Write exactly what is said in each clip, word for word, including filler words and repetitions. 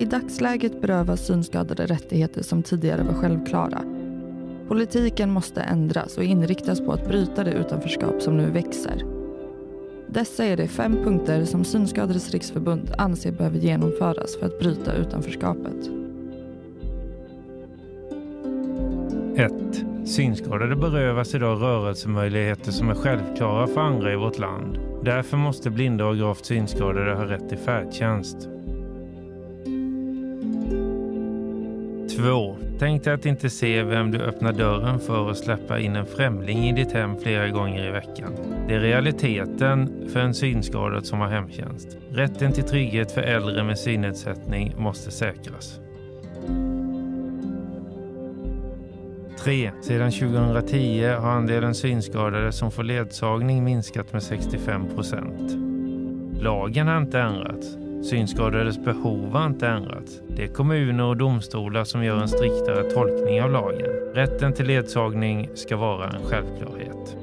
I dagsläget berövas synskadade rättigheter som tidigare var självklara. Politiken måste ändras och inriktas på att bryta det utanförskap som nu växer. Dessa är de fem punkter som Synskadades riksförbund anser behöver genomföras för att bryta utanförskapet. ett. Synskadade berövas idag rörelsemöjligheter som är självklara för andra i vårt land. Därför måste blinda och gravt synskadade ha rätt till färdtjänst. två. Tänk dig att inte se vem du öppnar dörren för och släppa in en främling i ditt hem flera gånger i veckan. Det är realiteten för en synskadad som har hemtjänst. Rätten till trygghet för äldre med synnedsättning måste säkras. tre. Sedan tjugohundratio har andelen synskadade som får ledsagning minskat med sextiofem procent. Lagen har inte ändrats. Synskadades behov har inte ändrats. Det är kommuner och domstolar som gör en striktare tolkning av lagen. Rätten till ledsagning ska vara en självklarhet.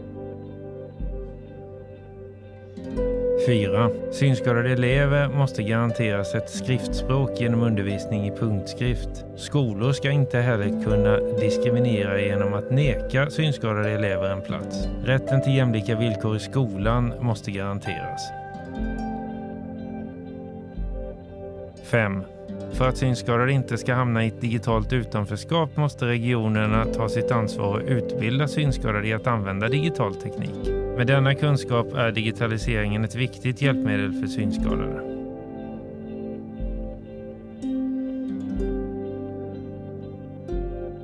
fyra. Synskadade elever måste garanteras ett skriftspråk genom undervisning i punktskrift. Skolor ska inte heller kunna diskriminera genom att neka synskadade elever en plats. Rätten till jämlika villkor i skolan måste garanteras. fem. För att synskadade inte ska hamna i ett digitalt utanförskap måste regionerna ta sitt ansvar och utbilda synskadade i att använda digital teknik. Med denna kunskap är digitaliseringen ett viktigt hjälpmedel för synskadade.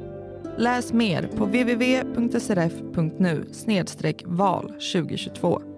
Läs mer på w w w punkt s r f punkt n u snedstreck val tjugohundratjugotvå.